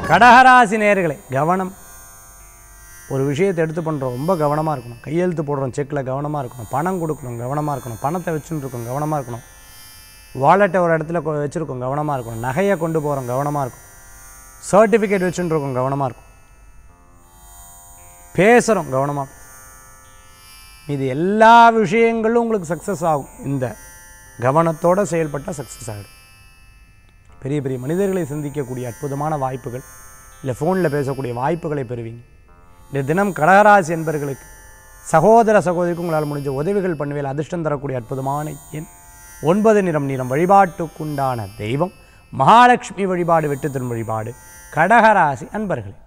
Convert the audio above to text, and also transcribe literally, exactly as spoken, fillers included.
கடகராசி நேயர்களே கவனம். ஒரு விஷயத்தை எடுத்து பண்ணுறோம் ரொம்ப கவனமாக இருக்கணும். கையெழுத்து போடுறோம் செக்கில் கவனமாக இருக்கணும். பணம் கொடுக்கணும் கவனமாக இருக்கணும். பணத்தை வச்சுட்டு இருக்கோம் கவனமாக இருக்கணும். வாலெட்டை ஒரு இடத்துல வச்சுருக்கோம் கவனமாக இருக்கணும். நகையை கொண்டு போகிறோம் கவனமாக இருக்கும். சர்டிஃபிகேட் வச்சுட்டு இருக்கோம் கவனமாக இருக்கும். பேசுகிறோம் கவனமாக. இது எல்லா விஷயங்களும் உங்களுக்கு சக்ஸஸ் ஆகும். இந்த கவனத்தோடு செயல்பட்டால் சக்ஸஸ் ஆகிடும். பெரிய பெரிய மனிதர்களை சந்திக்கக்கூடிய அற்புதமான வாய்ப்புகள், இல்லை ஃபோனில் பேசக்கூடிய வாய்ப்புகளை பெறுவீங்க. இந்த தினம் கடகராசி என்பவர்களுக்கு சகோதர சகோதரிக்கு உங்களால் முடிஞ்ச உதவிகள் பண்ணுவேல். அதிர்ஷ்டம் தரக்கூடிய அற்புதமான எண் ஒன்பது. நிறம் நிறம். வழிபாட்டுக்குண்டான தெய்வம் மகாலட்சுமி வழிபாடு. வெற்றி தரும் வழிபாடு கடகராசி அன்பர்களே.